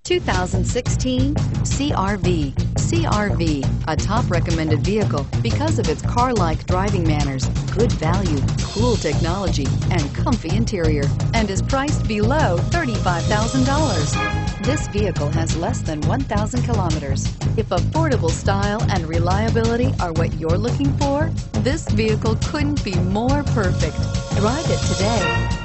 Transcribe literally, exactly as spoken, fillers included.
two thousand sixteen C R V. C R V, a top recommended vehicle because of its car-like driving manners, good value, cool technology, and comfy interior, and is priced below thirty-five thousand dollars. This vehicle has less than one thousand kilometers. If affordable style and reliability are what you're looking for, this vehicle couldn't be more perfect. Drive it today.